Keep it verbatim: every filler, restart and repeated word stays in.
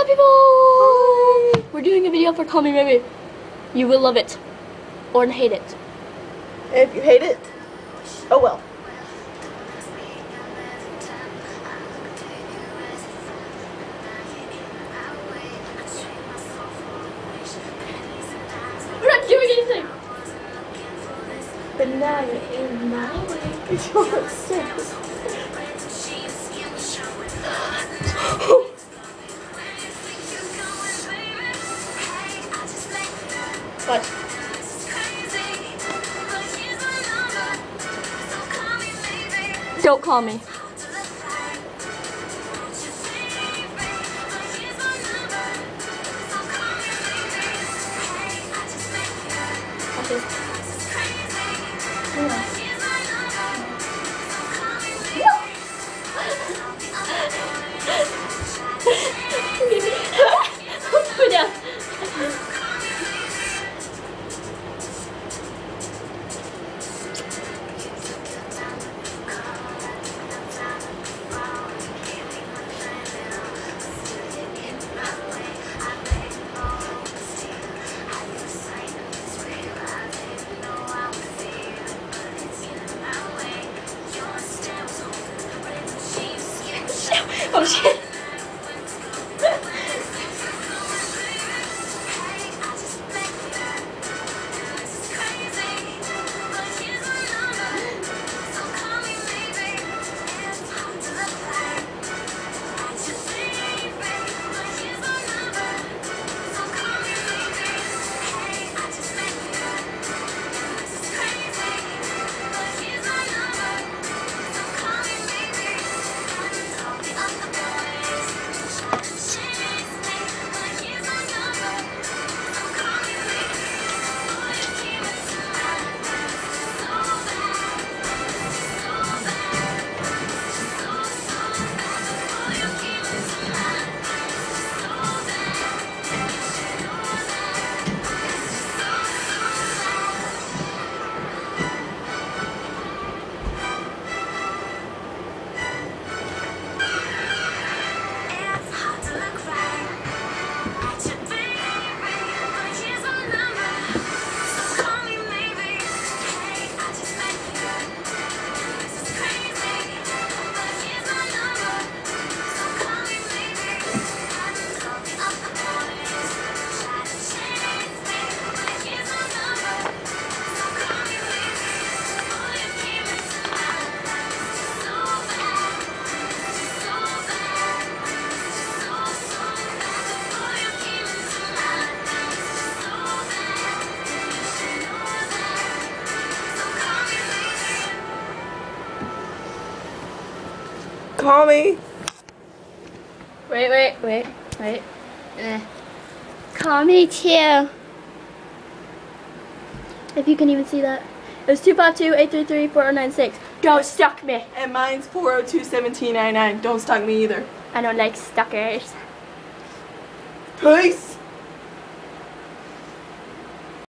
people! Hi. We're doing a video for Call Me Maybe. You will love it. Or hate it. If you hate it, oh well. We're not doing anything! But now you're in my way. You're so What? Don't call me. Okay. Yeah. Put down. Oh shit. Call me. Wait, wait, wait, wait. Eh. Call me too. If you can even see that. It was two five two, eight three three, four oh nine six. Don't stalk me. And mine's four oh two, one seven nine nine. Don't stalk me either. I don't like stalkers. Peace.